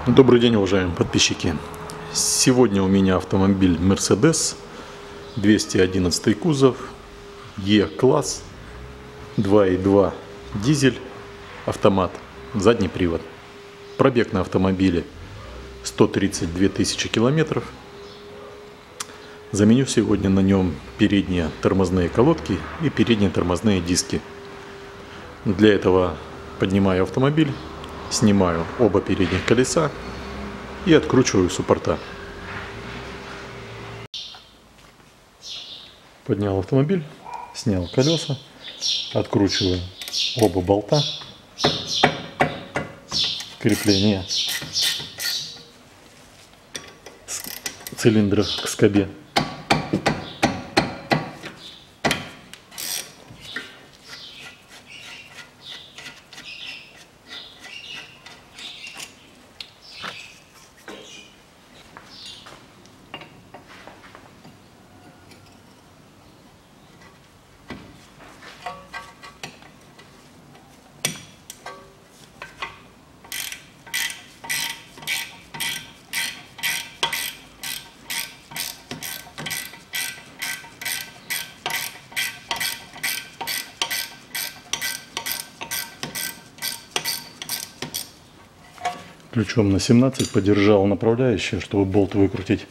Добрый день, уважаемые подписчики. Сегодня у меня автомобиль Mercedes 211 кузов, E-класс, 2.2 дизель, автомат, задний привод. Пробег на автомобиле 132 тысячи километров. Заменю сегодня на нем передние тормозные колодки и передние тормозные диски. Для этого поднимаю автомобиль, снимаю оба передних колеса и откручиваю суппорта. Поднял автомобиль, снял колеса, откручиваю оба болта, крепление цилиндра к скобе. Ключом на 17 подержал направляющее, чтобы болт выкрутить.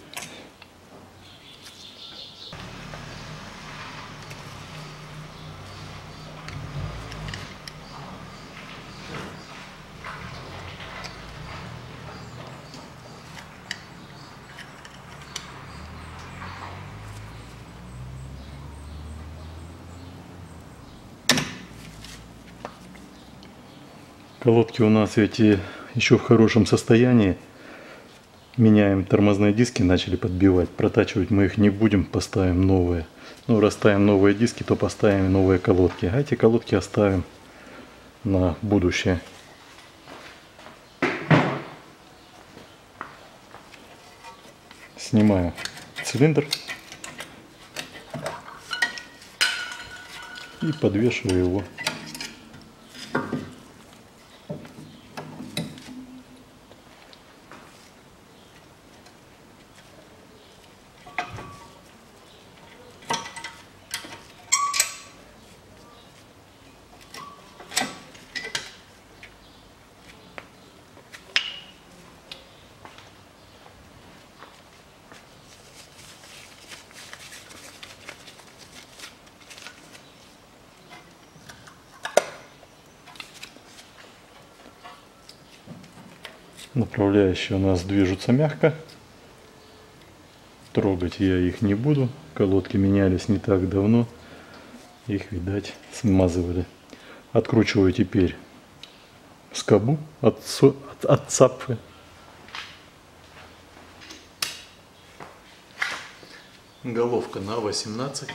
Колодки у нас эти еще в хорошем состоянии. Меняем тормозные диски, начали подбивать. Протачивать мы их не будем, поставим новые. Ну, раз ставим новые диски, то поставим новые колодки. А эти колодки оставим на будущее. Снимаю цилиндр и подвешиваю его. Направляющие у нас движутся мягко. Трогать я их не буду. Колодки менялись не так давно. Их, видать, смазывали. Откручиваю теперь скобу от цапфы. Головка на 18.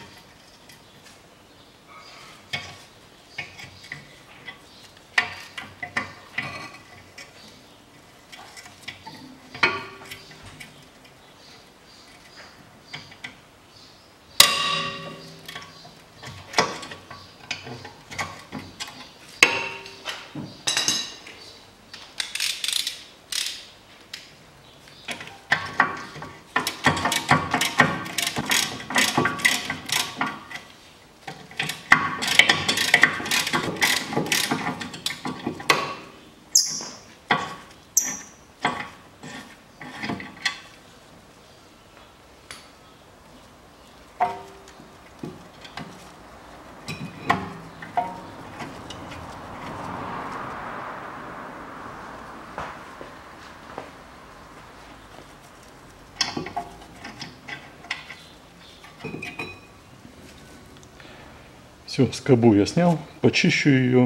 Все, скобу я снял, почищу ее.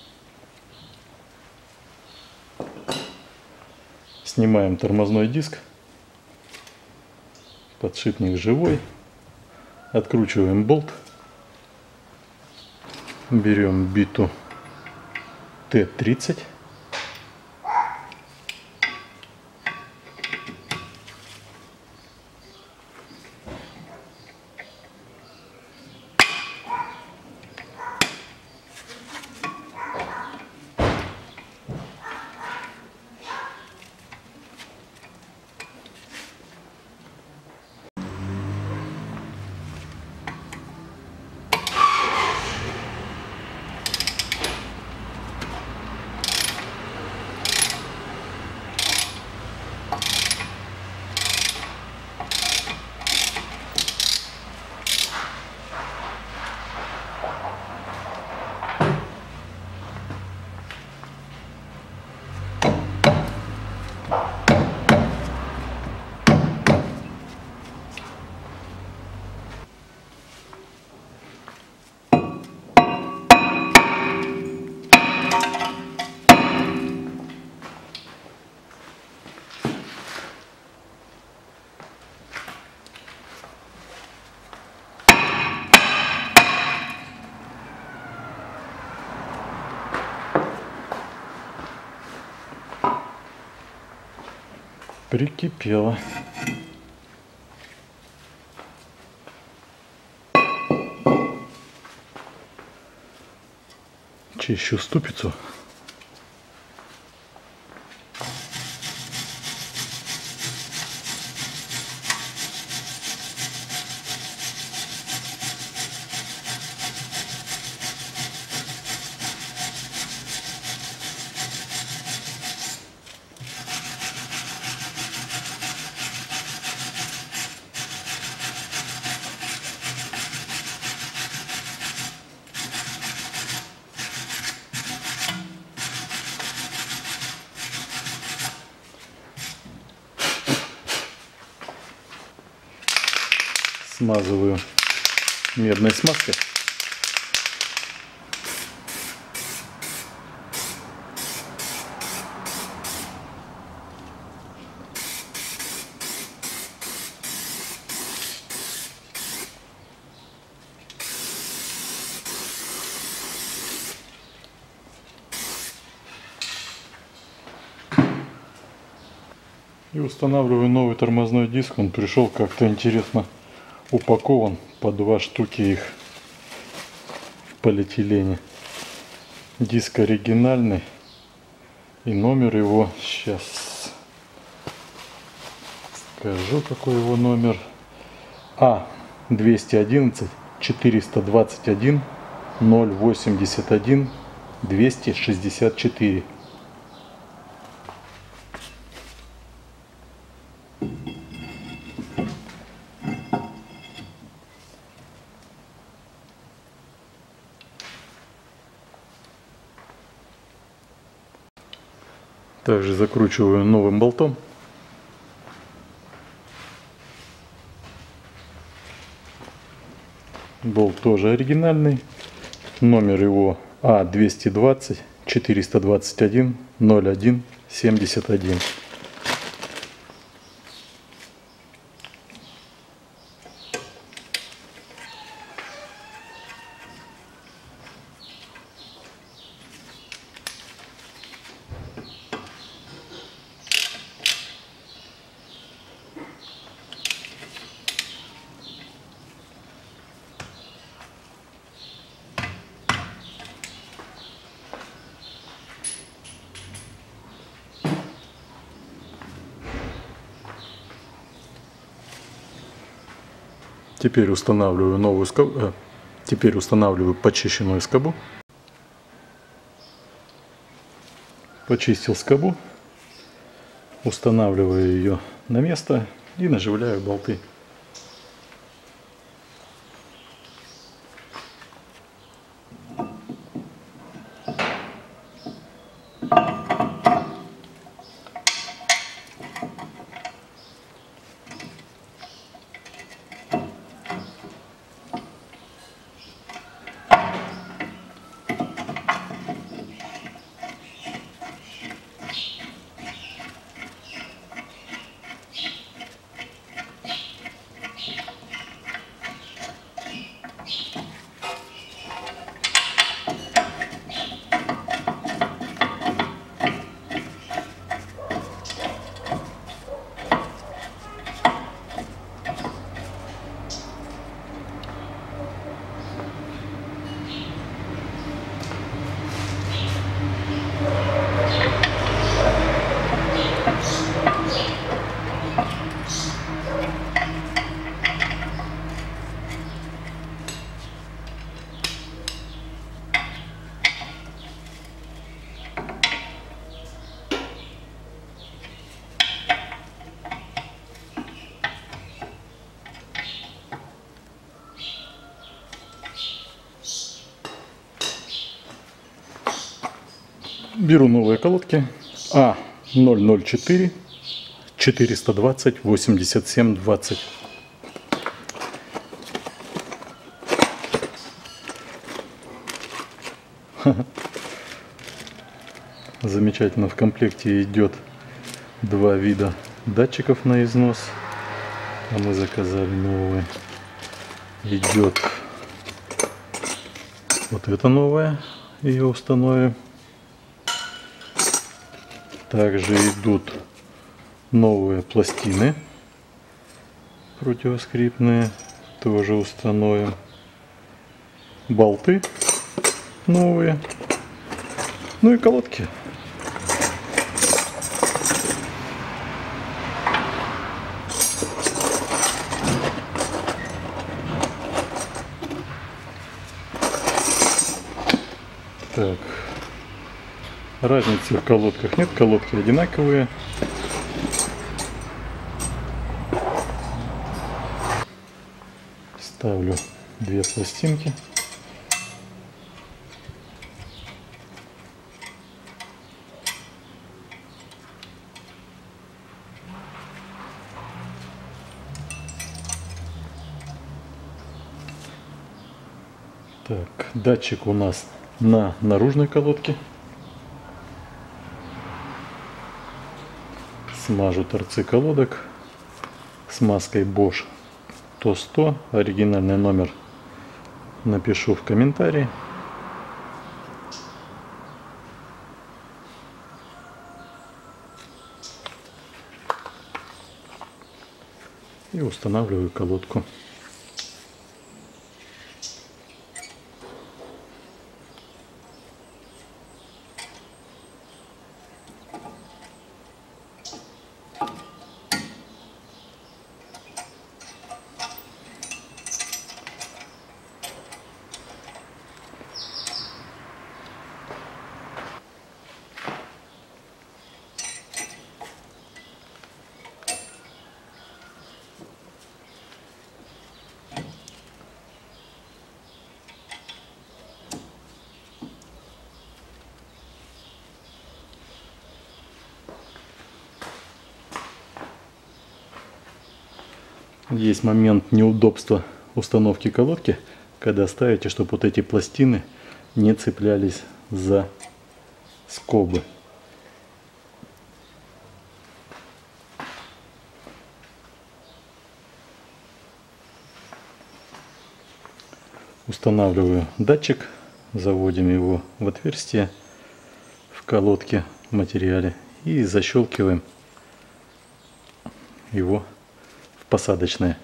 Снимаем тормозной диск. Подшипник живой. Откручиваем болт. Берем биту Т-30. Прикипело. Чищу ступицу. Смазываю медной смазкой. И устанавливаю новый тормозной диск. Он пришел как-то интересно упакован по 2 штуки их в полиэтилене. Диск оригинальный, и номер его сейчас скажу, какой его номер. А211 421 081 264. Также закручиваю новым болтом. Болт тоже оригинальный. Номер его А220 421 01 71. Теперь устанавливаю новую скобу. Теперь устанавливаю почищенную скобу. Почистил скобу, устанавливаю ее на место и наживляю болты. Беру новые колодки А004 420 87 20. Замечательно, в комплекте идет 2 вида датчиков на износ, а мы заказали новые. Идет вот это новое, ее установим. Также идут Новые пластины противоскрипные тоже установим. Болты новые. Ну и колодки. Так, разницы в колодках нет, колодки одинаковые. Ставлю две пластинки. Так, датчик у нас на наружной колодке. Смажу торцы колодок смазкой Bosch TO-100. Оригинальный номер напишу в комментарии. И устанавливаю колодку. Есть момент неудобства установки колодки, когда ставите, чтобы вот эти пластины не цеплялись за скобы. Устанавливаю датчик, заводим его в отверстие в колодке в материале и защелкиваем его посадочные.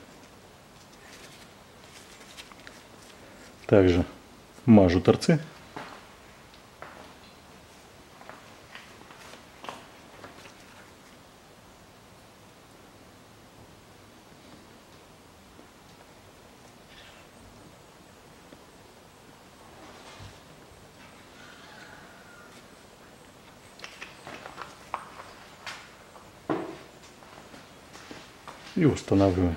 Также мажу торцы. И устанавливаю.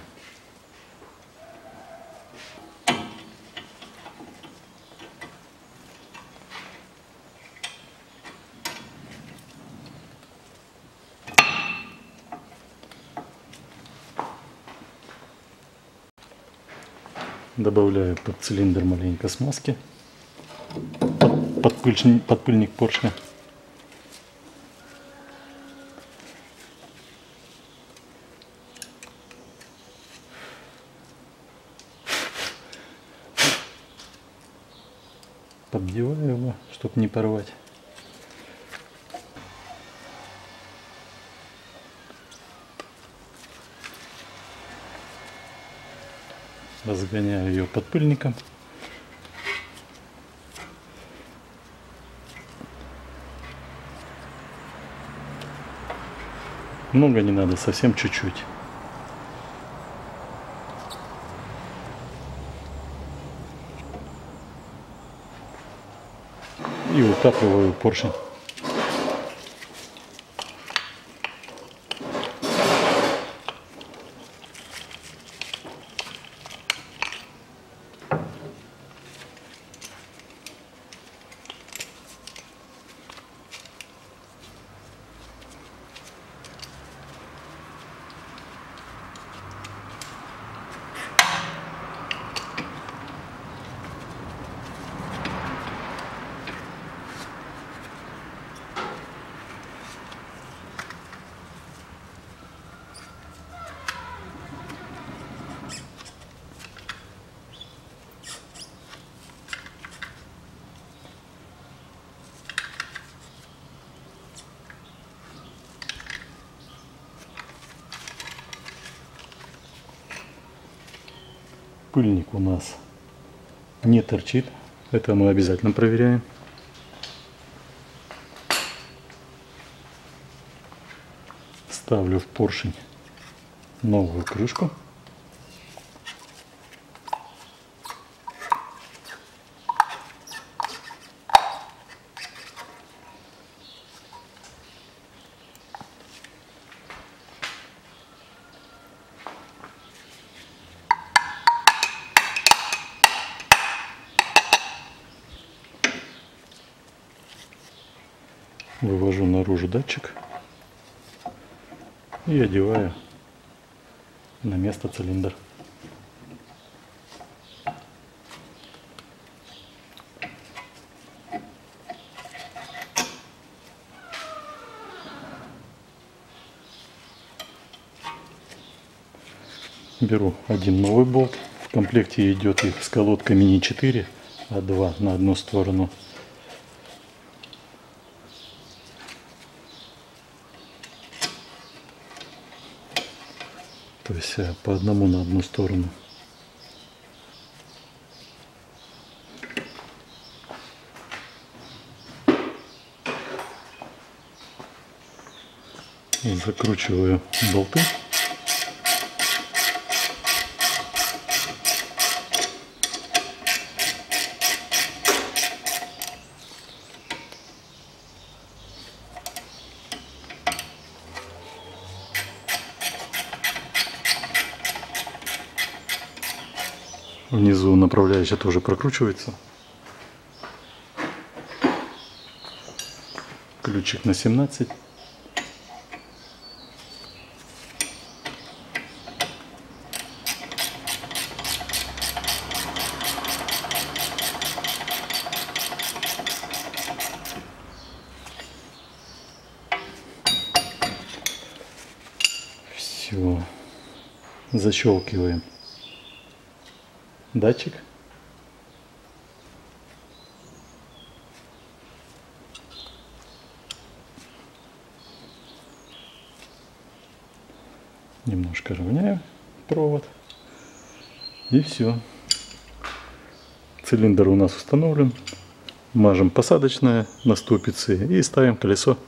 Добавляю под цилиндр маленько смазки, под пыльник поршня. Поддеваю его, чтобы не порвать. Разгоняю ее под пыльником. Много не надо, совсем чуть-чуть. И утапливаю поршень. Пыльник у нас не торчит. Это мы обязательно проверяем. Ставлю в поршень новую крышку. Вывожу наружу датчик и одеваю на место цилиндр. Беру один новый болт. В комплекте идет их с колодками не 4, а 2 на одну сторону. То есть по одному на одну сторону. И закручиваю болты. Внизу направляющая тоже прокручивается. Ключик на 17. Все. Защелкиваем датчик. Немножко равняю провод. И все. Цилиндр у нас установлен. Мажем посадочное на ступицы и ставим колесо.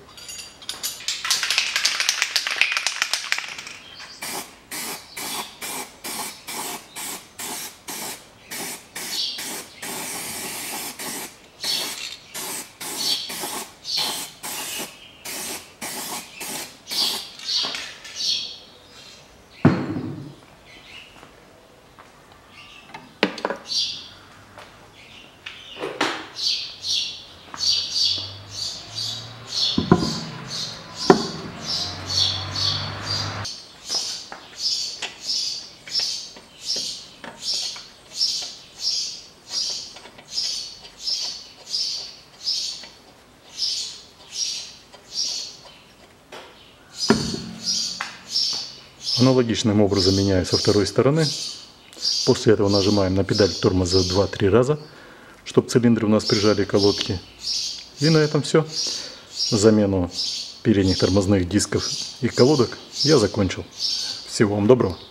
Аналогичным образом меняю со второй стороны. После этого нажимаем на педаль тормоза 2-3 раза, чтобы цилиндры у нас прижали колодки. И на этом все. Замену передних тормозных дисков и колодок я закончил. Всего вам доброго.